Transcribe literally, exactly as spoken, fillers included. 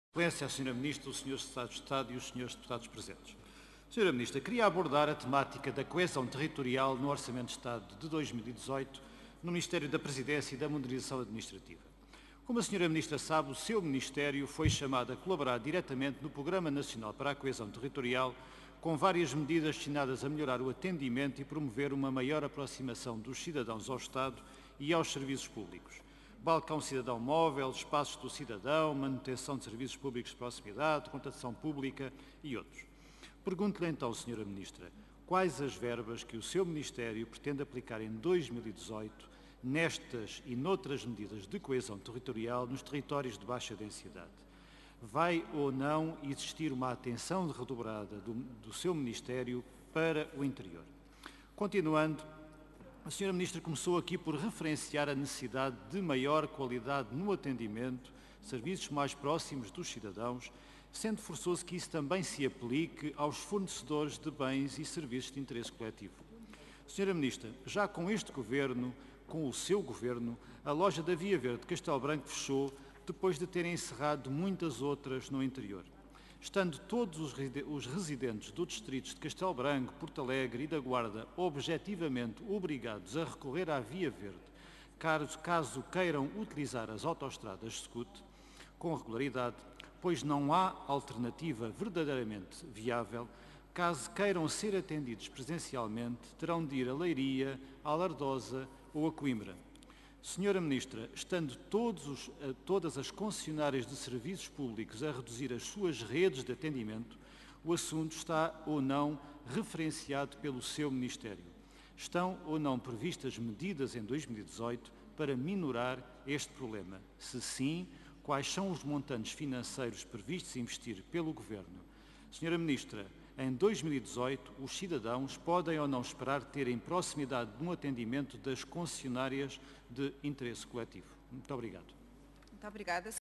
Excelência, a senhora Ministra, o senhor Secretário de Estado e os senhores deputados presentes. senhora Ministra, queria abordar a temática da coesão territorial no Orçamento de Estado de dois mil e dezoito no Ministério da Presidência e da Modernização Administrativa. Como a senhora Ministra sabe, o seu Ministério foi chamado a colaborar diretamente no Programa Nacional para a Coesão Territorial, com várias medidas destinadas a melhorar o atendimento e promover uma maior aproximação dos cidadãos ao Estado e aos serviços públicos. Balcão Cidadão Móvel, Espaços do Cidadão, manutenção de serviços públicos de proximidade, contratação pública e outros. Pergunto-lhe então, senhora Ministra, quais as verbas que o seu Ministério pretende aplicar em dois mil e dezoito nestas e noutras medidas de coesão territorial nos territórios de baixa densidade? Vai ou não existir uma atenção redobrada do, do seu Ministério para o interior? Continuando, a senhora Ministra começou aqui por referenciar a necessidade de maior qualidade no atendimento, serviços mais próximos dos cidadãos, sendo forçoso que isso também se aplique aos fornecedores de bens e serviços de interesse coletivo. senhora Ministra, já com este Governo, com o seu Governo, a loja da Via Verde de Castelo Branco fechou depois de terem encerrado muitas outras no interior. Estando todos os residentes dos distritos de Castelo Branco, Porto Alegre e da Guarda objetivamente obrigados a recorrer à Via Verde, caso, caso queiram utilizar as autoestradas SCUT com regularidade, pois não há alternativa verdadeiramente viável, caso queiram ser atendidos presencialmente, terão de ir a Leiria, a Alardosa ou a Coimbra. senhora Ministra, estando todos os, todas as concessionárias de serviços públicos a reduzir as suas redes de atendimento, o assunto está ou não referenciado pelo seu Ministério? Estão ou não previstas medidas em dois mil e dezoito para minorar este problema? Se sim, quais são os montantes financeiros previstos a investir pelo Governo? senhora Ministra, em dois mil e dezoito, os cidadãos podem ou não esperar terem proximidade no atendimento das concessionárias de interesse coletivo? Muito obrigado. Muito obrigada.